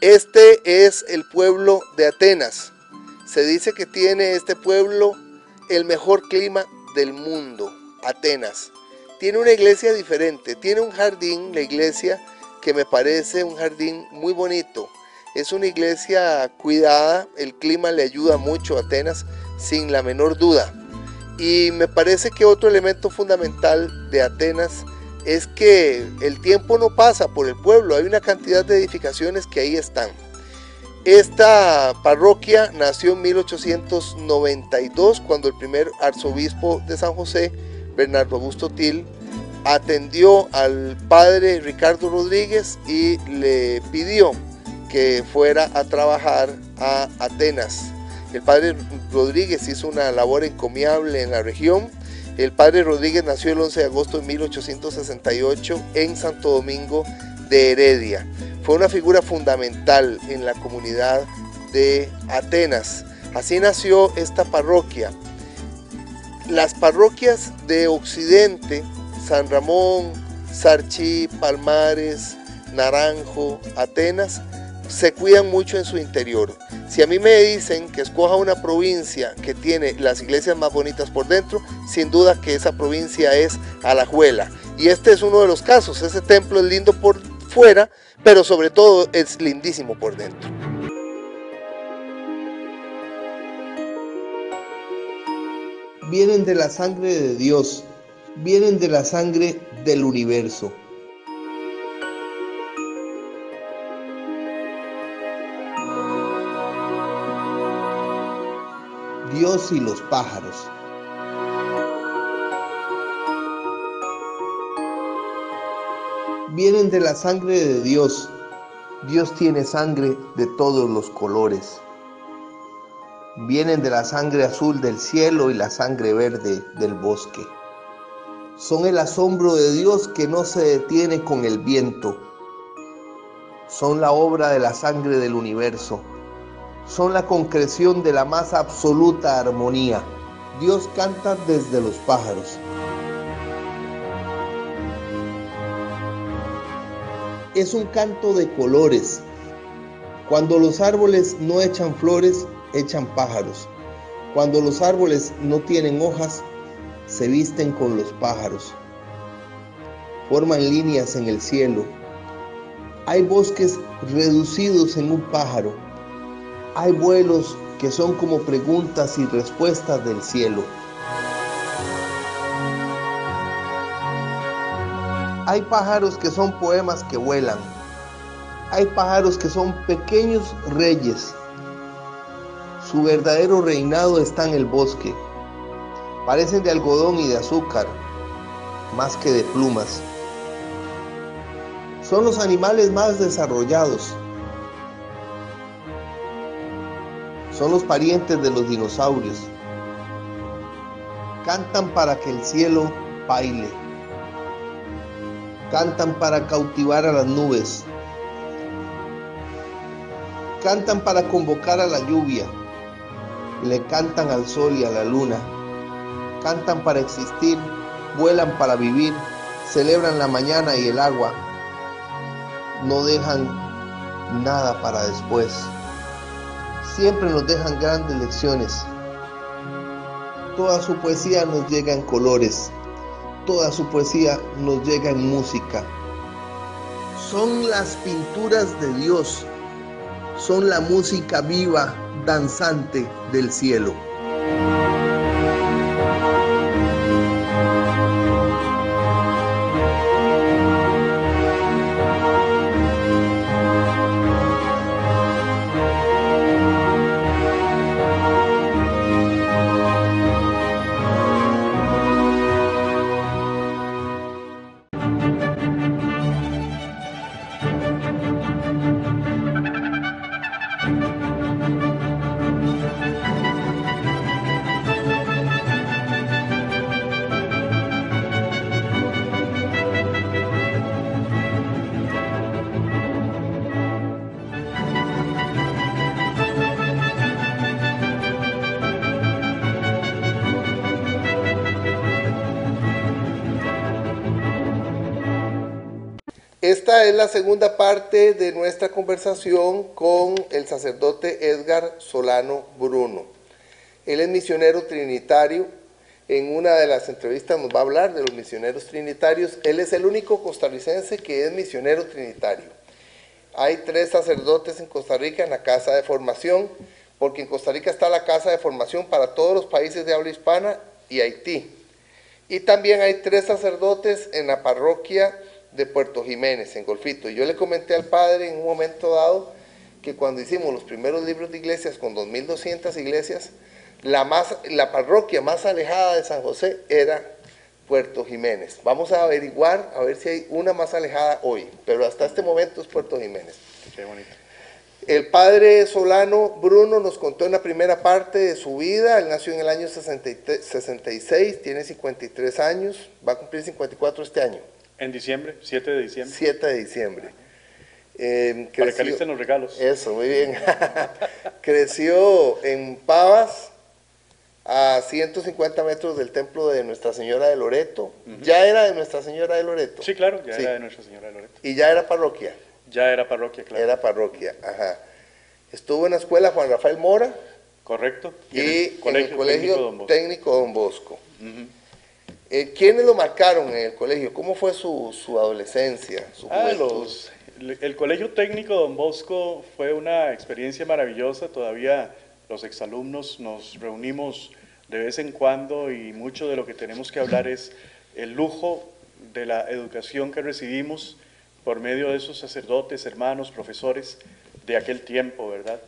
Este es el pueblo de Atenas. Se dice que tiene este pueblo el mejor clima del mundo, Atenas. Tiene una iglesia diferente, tiene un jardín, la iglesia, que me parece un jardín muy bonito. Es una iglesia cuidada, el clima le ayuda mucho a Atenas, sin la menor duda. Y me parece que otro elemento fundamental de Atenas es que el tiempo no pasa por el pueblo, hay una cantidad de edificaciones que ahí están. Esta parroquia nació en 1892, cuando el primer arzobispo de San José, Bernardo Augusto Til, atendió al padre Ricardo Rodríguez y le pidió que fuera a trabajar a Atenas. El padre Rodríguez hizo una labor encomiable en la región. El padre Rodríguez nació el 11 de agosto de 1868 en Santo Domingo de Heredia. Fue una figura fundamental en la comunidad de Atenas. Así nació esta parroquia. Las parroquias de Occidente, San Ramón, Sarchí, Palmares, Naranjo, Atenas, se cuidan mucho en su interior. Si a mí me dicen que escoja una provincia que tiene las iglesias más bonitas por dentro, sin duda que esa provincia es Alajuela. Y este es uno de los casos. Ese templo es lindo por fuera, pero sobre todo es lindísimo por dentro. Vienen de la sangre de Dios, vienen de la sangre del universo. Dios y los pájaros. Vienen de la sangre de Dios. Dios tiene sangre de todos los colores. Vienen de la sangre azul del cielo y la sangre verde del bosque. Son el asombro de Dios que no se detiene con el viento. Son la obra de la sangre del universo. Son la concreción de la más absoluta armonía. Dios canta desde los pájaros. Es un canto de colores. Cuando los árboles no echan flores, echan pájaros. Cuando los árboles no tienen hojas, se visten con los pájaros. Forman líneas en el cielo. Hay bosques reducidos en un pájaro. Hay vuelos que son como preguntas y respuestas del cielo. Hay pájaros que son poemas que vuelan. Hay pájaros que son pequeños reyes. Su verdadero reinado está en el bosque. Parecen de algodón y de azúcar, más que de plumas. Son los animales más desarrollados. Son los parientes de los dinosaurios. Cantan para que el cielo baile. Cantan para cautivar a las nubes. Cantan para convocar a la lluvia. Le cantan al sol y a la luna. Cantan para existir, vuelan para vivir, celebran la mañana y el agua. No dejan nada para después. Siempre nos dejan grandes lecciones. Toda su poesía nos llega en colores. Toda su poesía nos llega en música. Son las pinturas de Dios. Son la música viva, danzante del cielo. Esta es la segunda parte de nuestra conversación con el sacerdote Edgar Solano Bruno. Él es misionero trinitario. En una de las entrevistas nos va a hablar de los misioneros trinitarios. Él es el único costarricense que es misionero trinitario. Hay 3 sacerdotes en Costa Rica en la Casa de Formación, porque en Costa Rica está la Casa de Formación para todos los países de habla hispana y Haití. Y también hay 3 sacerdotes en la parroquia de Puerto Jiménez, en Golfito. Y yo le comenté al padre en un momento dado que cuando hicimos los primeros libros de iglesias con 2.200 iglesias, la parroquia más alejada de San José era Puerto Jiménez. Vamos a averiguar, a ver si hay una más alejada hoy, pero hasta este momento es Puerto Jiménez. Qué bonito. El padre Solano Bruno nos contó en la primera parte de su vida. Él nació en el año 66, tiene 53 años, va a cumplir 54 este año. En diciembre, 7 de diciembre. 7 de diciembre. Para que alisten los regalos. Eso, muy bien. Creció en Pavas, a 150 metros del templo de Nuestra Señora de Loreto. ¿Ya era de Nuestra Señora de Loreto? Sí, claro, ya era de Nuestra Señora de Loreto. ¿Y ya era parroquia? Ya era parroquia, claro. Era parroquia, ajá. Estuvo en la escuela Juan Rafael Mora. Correcto. Y en el colegio técnico Don Bosco. ¿Quiénes lo marcaron en el colegio? ¿Cómo fue su adolescencia, su juventud? El colegio técnico Don Bosco fue una experiencia maravillosa. Todavía los exalumnos nos reunimos de vez en cuando y mucho de lo que tenemos que hablar es el lujo de la educación que recibimos por medio de esos sacerdotes, hermanos, profesores de aquel tiempo, ¿verdad?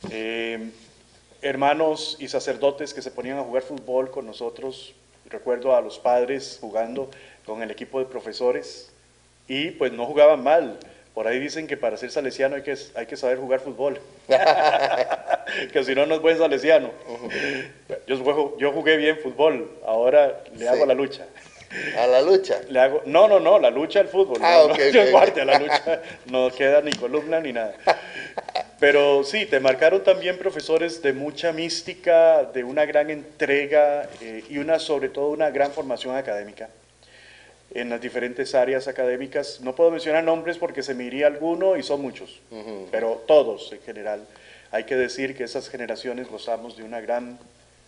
Hermanos y sacerdotes que se ponían a jugar fútbol con nosotros. Recuerdo a los padres jugando con el equipo de profesores y pues no jugaban mal. Por ahí dicen que para ser salesiano hay que saber jugar fútbol, que si no, no es buen salesiano. Yo jugué bien fútbol, ahora le hago la lucha. ¿A la lucha? Le hago, no, la lucha al fútbol. Yo guarde a la lucha, no queda ni columna ni nada. Pero sí, te marcaron también profesores de mucha mística, de una gran entrega y sobre todo una gran formación académica en las diferentes áreas académicas. No puedo mencionar nombres porque se me iría alguno y son muchos, pero todos en general. Hay que decir que esas generaciones gozamos de una gran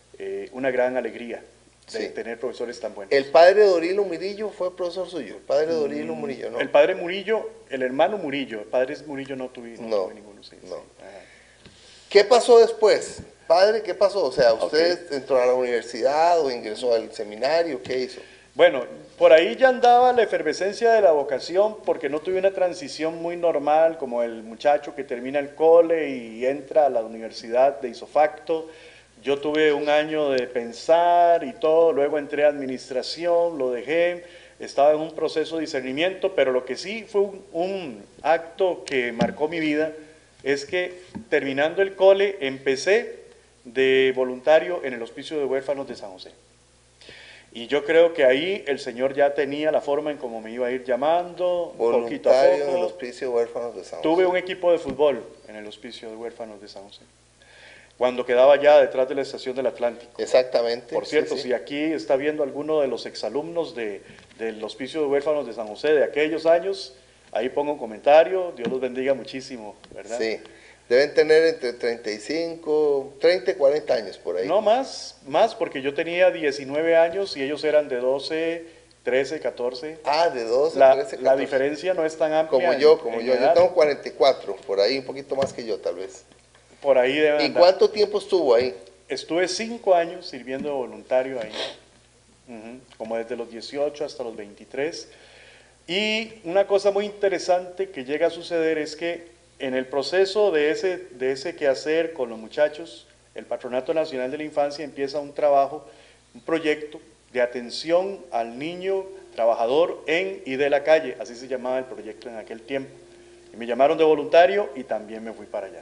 alegría de tener profesores tan buenos. ¿El padre Dorilo Murillo fue profesor suyo? El padre Dorilo Murillo, ¿no? El padre Murillo, el hermano Murillo, el padre Murillo no tuve ninguno. Sí, no. ¿Qué pasó después? Padre, ¿qué pasó? O sea, ¿usted entró a la universidad o ingresó al seminario? ¿Qué hizo? Bueno, por ahí ya andaba la efervescencia de la vocación porque no tuve una transición muy normal como el muchacho que termina el cole y entra a la universidad de isofacto. Yo tuve un año de pensar y todo, luego entré a administración, lo dejé, estaba en un proceso de discernimiento, pero lo que sí fue un acto que marcó mi vida es que terminando el cole empecé de voluntario en el Hospicio de Huérfanos de San José. Y yo creo que ahí el Señor ya tenía la forma en cómo me iba a ir llamando, poquito a poco. Voluntario en el Hospicio de Huérfanos de San José. Tuve un equipo de fútbol en el Hospicio de Huérfanos de San José, cuando quedaba ya detrás de la estación del Atlántico. Exactamente. Por cierto, si aquí está viendo alguno de los exalumnos del Hospicio de Huérfanos de San José de aquellos años, ahí pongo un comentario, Dios los bendiga muchísimo, ¿verdad? Sí, deben tener entre 35, 30 y 40 años por ahí. No, más, porque yo tenía 19 años y ellos eran de 12, 13, 14. Ah, de 12, 13, 14. La diferencia no es tan amplia. Como yo tengo 44, por ahí un poquito más que yo tal vez. Por ahí deben ¿Y andar. cuánto tiempo estuvo ahí? Estuve 5 años sirviendo de voluntario ahí, como desde los 18 hasta los 23. Y una cosa muy interesante que llega a suceder es que en el proceso de ese quehacer con los muchachos, el Patronato Nacional de la Infancia empieza un trabajo, un proyecto de atención al niño trabajador en y de la calle, así se llamaba el proyecto en aquel tiempo. Y me llamaron de voluntario y también me fui para allá.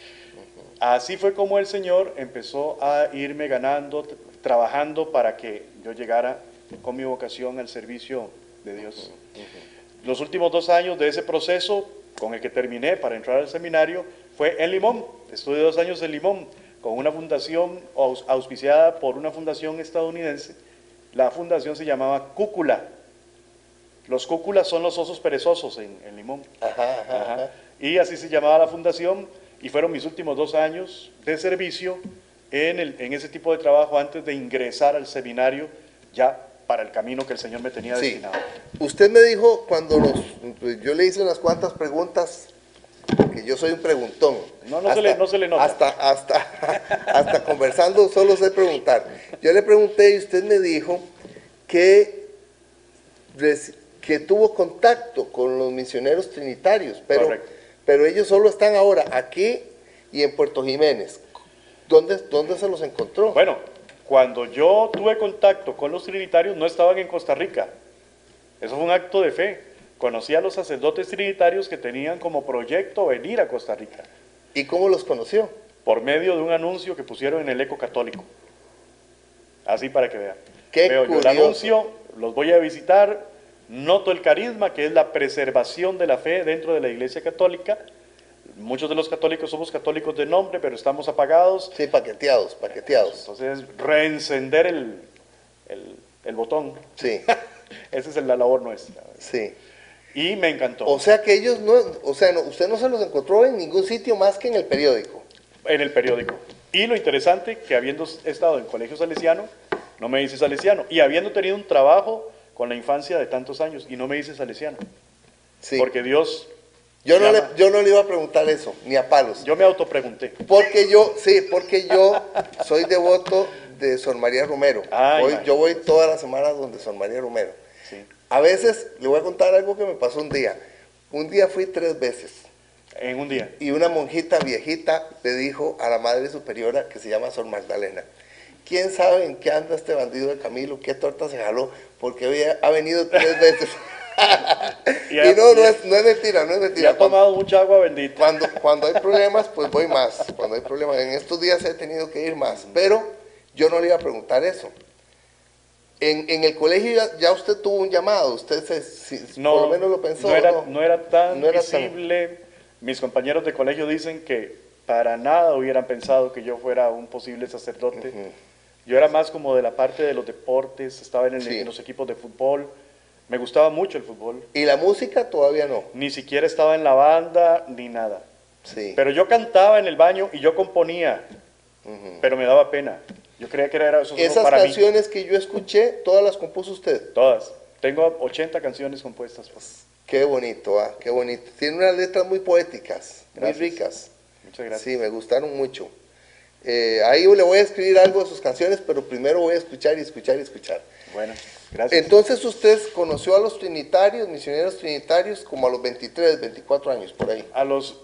Así fue como el Señor empezó a irme ganando, trabajando para que yo llegara con mi vocación al servicio de Dios. Los últimos 2 años de ese proceso, con el que terminé para entrar al seminario, fue en Limón. Estuve 2 años en Limón, con una fundación auspiciada por una fundación estadounidense. La fundación se llamaba Cúcula. Los cúculas son los osos perezosos en Limón. Ajá, ajá, Ajá. ajá. Y así se llamaba la fundación y fueron mis últimos 2 años de servicio en ese tipo de trabajo antes de ingresar al seminario ya para el camino que el Señor me tenía Sí. destinado. Usted me dijo cuando pues, yo le hice unas cuantas preguntas, que yo soy un preguntón. No se le nota. Hasta conversando solo sé preguntar. Yo le pregunté y usted me dijo que tuvo contacto con los misioneros trinitarios, Correcto. pero ellos solo están ahora aquí y en Puerto Jiménez. ¿Dónde se los encontró? Bueno, cuando yo tuve contacto con los trinitarios no estaban en Costa Rica. Eso fue un acto de fe. Conocí a los sacerdotes trinitarios que tenían como proyecto venir a Costa Rica ¿Y cómo los conoció? por medio de un anuncio que pusieron en el Eco Católico. Así para que vean. Qué Veo yo el curioso. anuncio, los voy a visitar, noto el carisma, que es la preservación de la fe dentro de la Iglesia Católica. Muchos de los católicos somos católicos de nombre, pero estamos apagados. Sí, paqueteados. Entonces, reencender el botón. Sí, Esa es la labor nuestra. sí. Y me encantó. O sea que ellos usted no se los encontró en ningún sitio más que en el periódico. En el periódico. Y lo interesante, que habiendo estado en colegio salesiano, no me hice salesiano. Y habiendo tenido un trabajo con la infancia de tantos años, y no me hice salesiano. Sí. Porque Dios, Yo no llama. le iba a preguntar eso, ni a palos. Yo me autopregunté. Porque yo soy devoto de Sor María Romero. Ah, Yo voy todas las semanas donde Sor María Romero. Sí. A veces, le voy a contar algo que me pasó un día. Un día fui 3 veces En un día. y una monjita viejita le dijo a la Madre Superiora, que se llama Sor Magdalena, ¿quién sabe en qué anda este bandido de Camilo? ¿Qué torta se jaló? Porque hoy ha venido 3 veces. Y Y no es mentira, no es Y mentira. ha tomado mucha agua bendita. Cuando hay problemas, pues voy más. Cuando hay problemas, en estos días he tenido que ir más. Pero yo no le iba a preguntar eso. En el colegio ya usted tuvo un llamado, usted por lo menos lo pensó. No era tan No era tan- visible. Mis compañeros de colegio dicen que para nada hubieran pensado que yo fuera un posible sacerdote. Ujú. Yo era más como de la parte de los deportes, estaba Sí. en los equipos de fútbol. Me gustaba mucho el fútbol. Y la música todavía no. Ni siquiera estaba en la banda ni nada. Sí. Pero yo cantaba en el baño y yo componía, Ujú. pero me daba pena. Yo creía que era eso solo Esas para mí. canciones que yo escuché, todas las compuso usted. Todas. Tengo 80 canciones compuestas. Pues. Qué bonito, qué bonito. Tiene unas letras muy poéticas, Gracias. muy ricas. Muchas gracias. Sí, me gustaron mucho. Ahí le voy a escribir algo de sus canciones, pero primero voy a escuchar y escuchar y escuchar. Bueno, gracias. Entonces usted conoció a los trinitarios, misioneros trinitarios, como a los 23, 24 años, por ahí. A los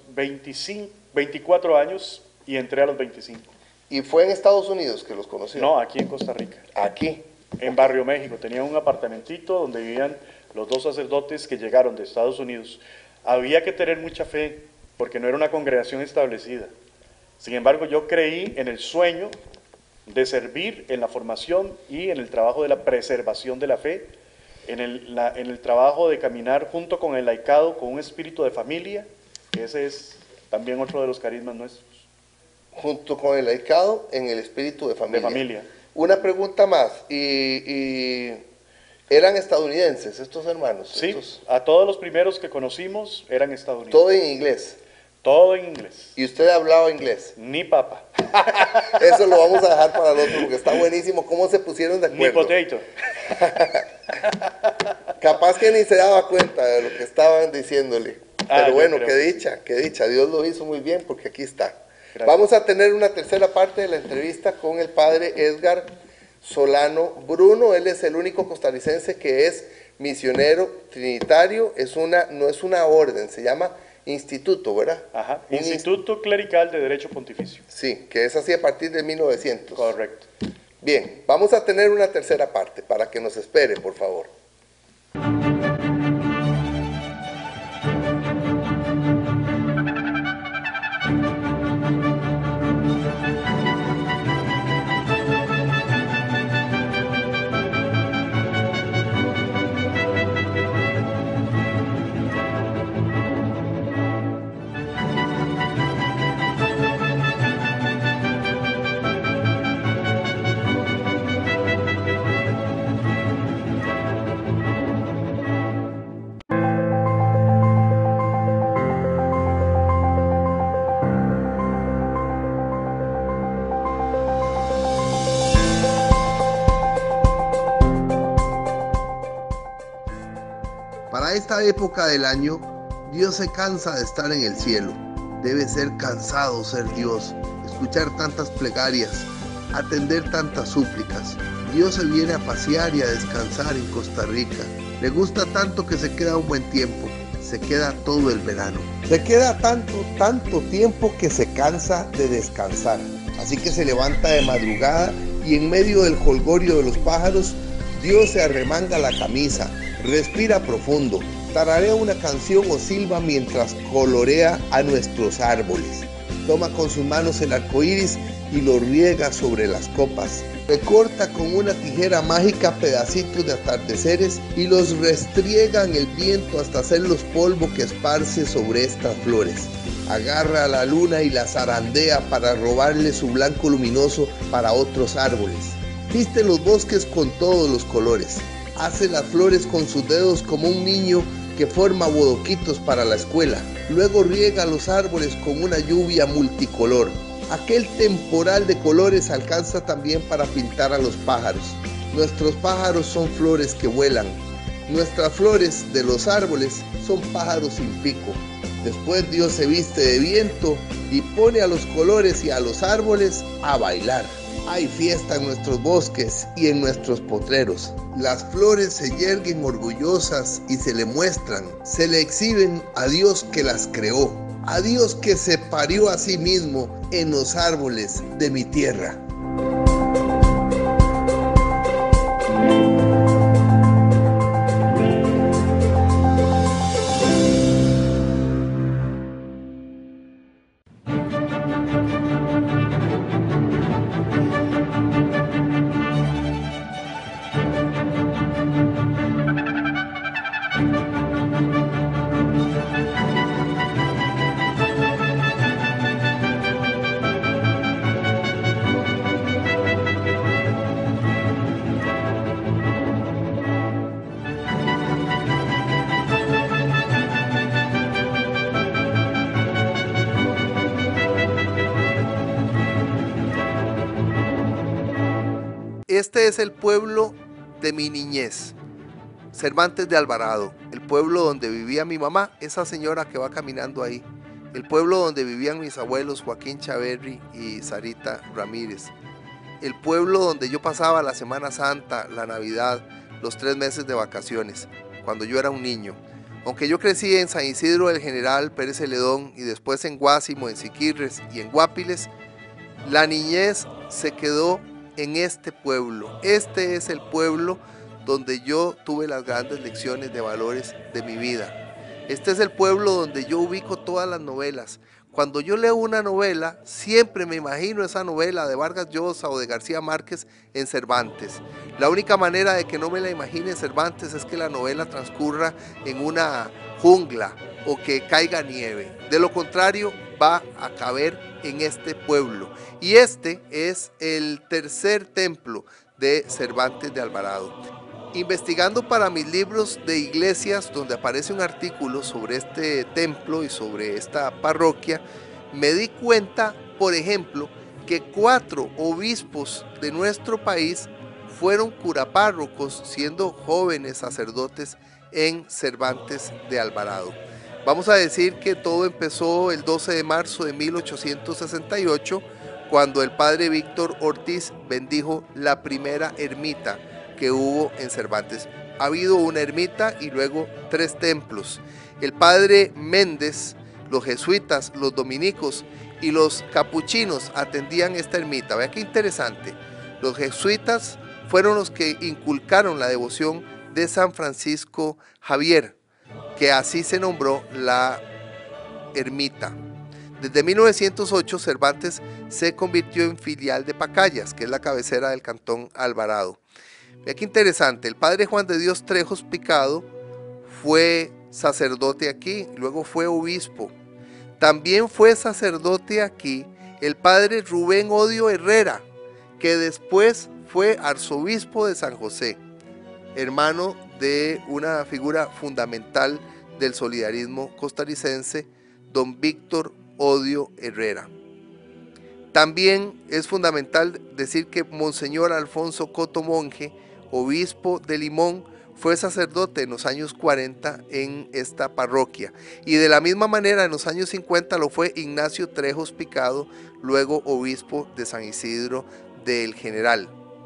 24 años y entré a los 25. Y fue en Estados Unidos que los conoció. No, aquí en Costa Rica. Aquí. En Barrio México. Tenía un apartamentito donde vivían los 2 sacerdotes que llegaron de Estados Unidos. Había que tener mucha fe porque no era una congregación establecida. Sin embargo, yo creí en el sueño de servir en la formación y en el trabajo de la preservación de la fe, en el trabajo de caminar junto con el laicado, con un espíritu de familia, que ese es también otro de los carismas nuestros. Junto con el laicado en el espíritu de familia. De familia. Una pregunta más. ¿Y eran estadounidenses estos hermanos? Sí, a todos los primeros que conocimos eran estadounidenses. Todo en inglés. Todo en inglés. ¿Y usted hablaba inglés? Ni papa, Eso lo vamos a dejar para el otro porque está buenísimo cómo se pusieron de ni acuerdo. potato. Capaz que ni se daba cuenta de lo que estaban diciéndole. Pero Yo bueno, creo qué que sí. dicha, qué dicha. Dios lo hizo muy bien porque aquí está. Gracias. Vamos a tener una tercera parte de la entrevista con el padre Edgar Solano Bruno. Él es el único costarricense que es misionero trinitario. No es una orden, se llama instituto, ¿verdad? Ajá. Un Instituto Clerical de Derecho Pontificio. Sí, que es así a partir de 1900. Correcto. Bien, vamos a tener una tercera parte para que nos espere, por favor. A esta época del año, Dios se cansa de estar en el cielo. Debe ser cansado ser Dios, escuchar tantas plegarias, atender tantas súplicas. Dios se viene a pasear y a descansar en Costa Rica. Le gusta tanto que se queda un buen tiempo. Se queda todo el verano. Se queda tanto tiempo que se cansa de descansar. Así que se levanta de madrugada y en medio del jolgorio de los pájaros, Dios se arremanga la camisa, respira profundo, tararea una canción o silba mientras colorea a nuestros árboles. Toma con sus manos el arco iris y lo riega sobre las copas. Recorta con una tijera mágica pedacitos de atardeceres y los restriega en el viento hasta hacerlos polvo que esparce sobre estas flores. Agarra a la luna y la zarandea para robarle su blanco luminoso para otros árboles. Viste los bosques con todos los colores. Hace las flores con sus dedos como un niño que forma bodoquitos para la escuela. Luego riega los árboles con una lluvia multicolor. Aquel temporal de colores alcanza también para pintar a los pájaros. Nuestros pájaros son flores que vuelan. Nuestras flores de los árboles son pájaros sin pico. Después Dios se viste de viento y pone a los colores y a los árboles a bailar. Hay fiesta en nuestros bosques y en nuestros potreros. Las flores se yerguen orgullosas y se le muestran, se le exhiben a Dios que las creó, a Dios que se parió a sí mismo en los árboles de mi tierra. Este es el pueblo de mi niñez, Cervantes de Alvarado, el pueblo donde vivía mi mamá, esa señora que va caminando ahí, el pueblo donde vivían mis abuelos Joaquín Chaverri y Sarita Ramírez, el pueblo donde yo pasaba la Semana Santa, la Navidad, los 3 meses de vacaciones, cuando yo era un niño. Aunque yo crecí en San Isidro del General, Pérez Celedón y después en Guásimo, en Siquirres y en Guápiles, la niñez se quedó en este pueblo. Este es el pueblo donde yo tuve las grandes lecciones de valores de mi vida. Este es el pueblo donde yo ubico todas las novelas. Cuando yo leo una novela, siempre me imagino esa novela de Vargas Llosa o de García Márquez en Cervantes. La única manera de que no me la imagine en Cervantes es que la novela transcurra en una jungla o que caiga nieve. De lo contrario, va a caber en este pueblo. Y este es el tercer templo de Cervantes de Alvarado. Investigando para mis libros de iglesias, donde aparece un artículo sobre este templo y sobre esta parroquia, me di cuenta, por ejemplo, que 4 obispos de nuestro país fueron curapárrocos siendo jóvenes sacerdotes en Cervantes de Alvarado. Vamos a decir que todo empezó el 12 de marzo de 1868, cuando el padre Víctor Ortiz bendijo la primera ermita que hubo en Cervantes. Ha habido una ermita y luego 3 templos. El padre Méndez, los jesuitas, los dominicos y los capuchinos atendían esta ermita. Vea qué interesante. Los jesuitas fueron los que inculcaron la devoción de San Francisco Javier, que así se nombró la ermita. Desde 1908 Cervantes se convirtió en filial de Pacayas, que es la cabecera del cantón Alvarado. Vea qué interesante, el padre Juan de Dios Trejos Picado fue sacerdote aquí, luego fue obispo. También fue sacerdote aquí el padre Rubén Odio Herrera, que después fue arzobispo de San José, hermano de una figura fundamental del solidarismo costarricense, don Víctor Odio Herrera. También es fundamental decir que Monseñor Alfonso Coto Monje, obispo de Limón, fue sacerdote en los años 40 en esta parroquia. Y de la misma manera en los años 50 lo fue Ignacio Trejos Picado, luego obispo de San Isidro del General.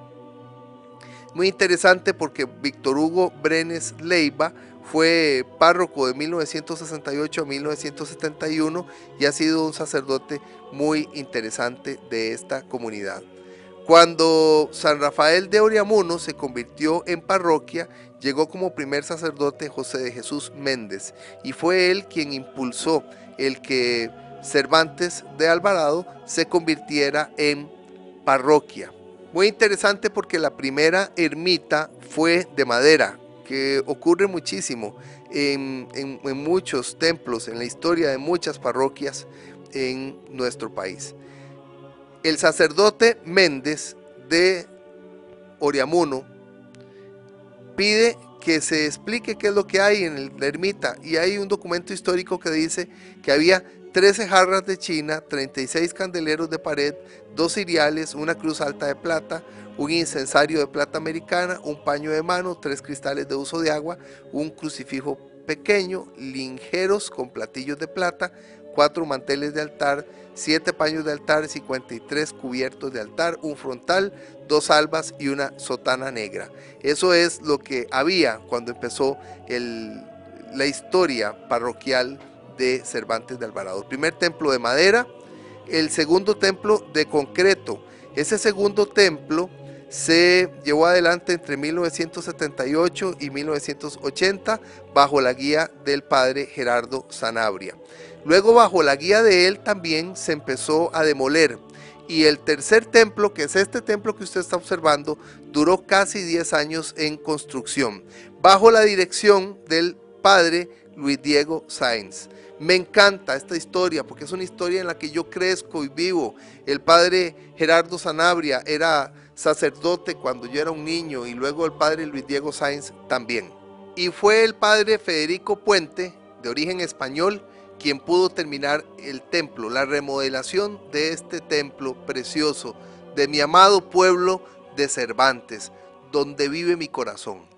Muy interesante porque Víctor Hugo Brenes Leiva fue párroco de 1968 a 1971 y ha sido un sacerdote muy interesante de esta comunidad. Cuando San Rafael de Oriamuno se convirtió en parroquia, llegó como primer sacerdote José de Jesús Méndez y fue él quien impulsó el que Cervantes de Alvarado se convirtiera en parroquia. Muy interesante porque la primera ermita fue de madera, que ocurre muchísimo en muchos templos, en la historia de muchas parroquias en nuestro país. El sacerdote Méndez de Oriamuno pide que se explique qué es lo que hay en la ermita, y hay un documento histórico que dice que había 13 jarras de china, 36 candeleros de pared, 2 ciriales, una cruz alta de plata, un incensario de plata americana, un paño de mano, 3 cristales de uso de agua, un crucifijo pequeño, lingeros con platillos de plata, 4 manteles de altar, 7 paños de altar, 53 cubiertos de altar, un frontal, 2 albas y una sotana negra. Eso es lo que había cuando empezó la historia parroquial de Cervantes de Alvarado. El primer templo de madera, el segundo templo de concreto. Ese segundo templo se llevó adelante entre 1978 y 1980 bajo la guía del padre Gerardo Sanabria. Luego, bajo la guía de él, también se empezó a demoler. Y el tercer templo, que es este templo que usted está observando, duró casi 10 años en construcción, bajo la dirección del padre Luis Diego Sáenz. Me encanta esta historia porque es una historia en la que yo crezco y vivo. El padre Gerardo Sanabria era sacerdote cuando yo era un niño, y luego el padre Luis Diego Sáenz también. Y fue el padre Federico Puente, de origen español, quien pudo terminar el templo, la remodelación de este templo precioso, de mi amado pueblo de Cervantes, donde vive mi corazón.